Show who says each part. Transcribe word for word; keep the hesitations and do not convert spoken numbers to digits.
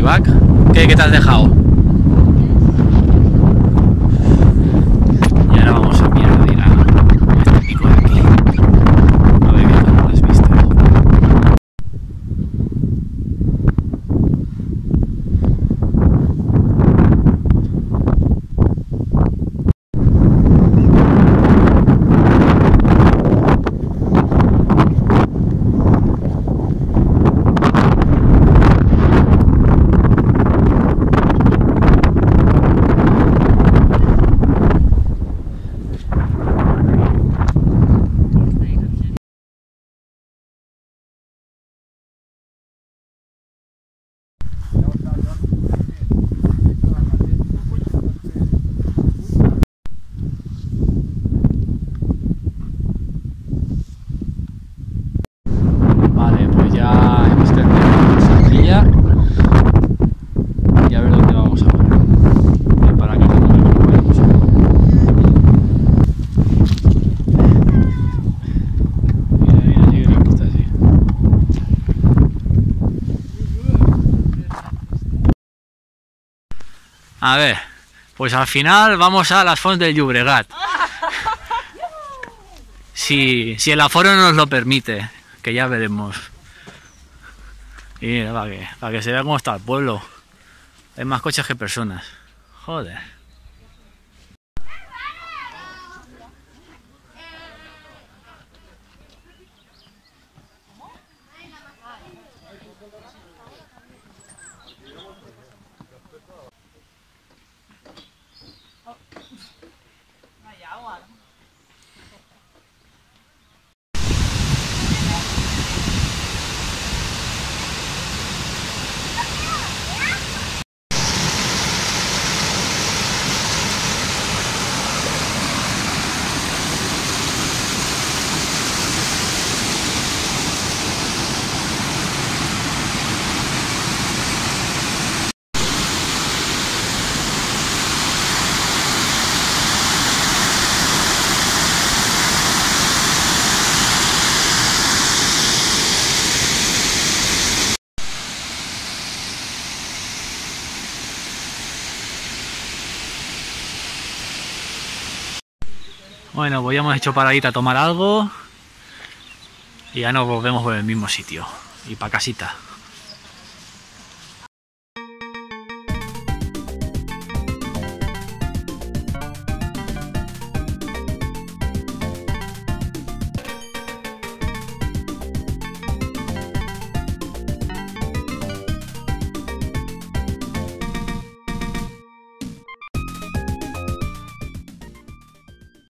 Speaker 1: Back. ¿Qué, qué te has dejado? Y ahora vamos a mirar de ir a este pico de aquí. A ver qué tal no lo has visto. Vale, pues ya hemos terminado la sandilla y a ver dónde vamos ahora. Y para acá no me volveremos. Mira, mira, sigue la pista así. A ver, pues al final vamos a las Fonts del Llobregat. Si, si el aforo nos lo permite, que ya veremos. Y mira, para que, para que se vea cómo está el pueblo. Hay más coches que personas. Joder. Bueno, pues ya hemos hecho paradita a tomar algo y ya nos volvemos por el mismo sitio y para casita.